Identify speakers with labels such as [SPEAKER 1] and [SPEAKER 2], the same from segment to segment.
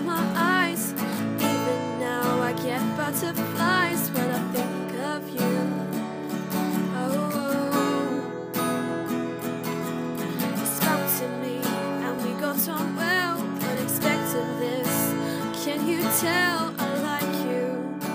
[SPEAKER 1] from my eyes. Even now I get butterflies when I think of you. You spoke to me and we got on well, unexpected this. Can you tell I like you?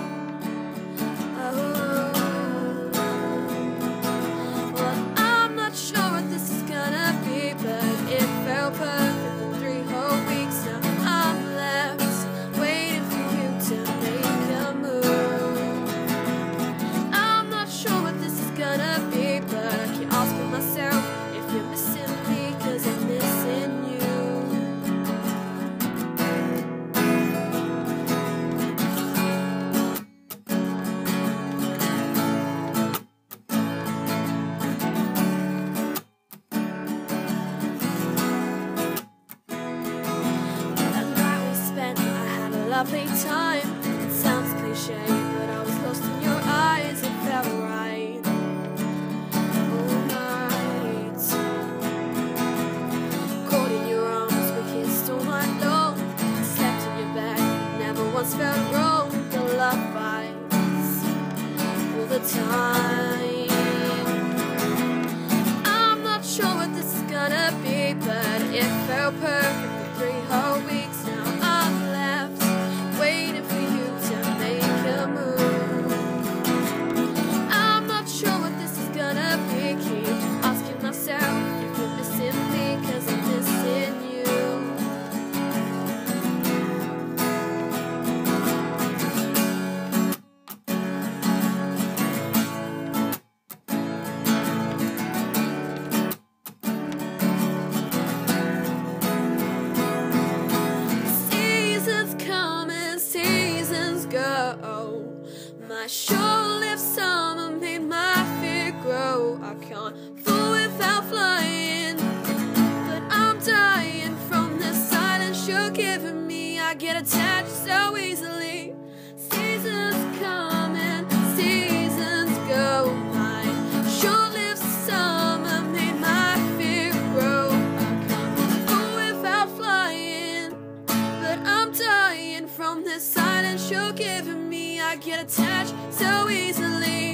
[SPEAKER 1] Well, I'm not sure what this is gonna be, but it felt perfect for 3 whole weeks. Now I'm left waiting for you to make a move. I'm not sure what this is gonna be, but I keep asking myself if you're missing me, 'cause I'm missing you. Lovely time, it sounds cliche, but I was lost in your eyes, it felt right all night. Caught in your arms, we kissed all night long, slept on your back, never once felt wrong. The love bites all the time. I'm not sure what this is gonna be, but it felt perfect for 3 whole weeks. Now I'm left waiting for you to make a move. I'm not sure what this is gonna be. Keep asking myself if you're missing me, 'cause I'm missing you. My short-lived summer made my fear grow. I can't fall without flying, but I'm dying from the silence you're giving me. I get attached so easily. Seasons come and seasons go. My short-lived summer made my fear grow. I can't fall without flying, but I'm dying from the silence you're giving me. I get attached so easily.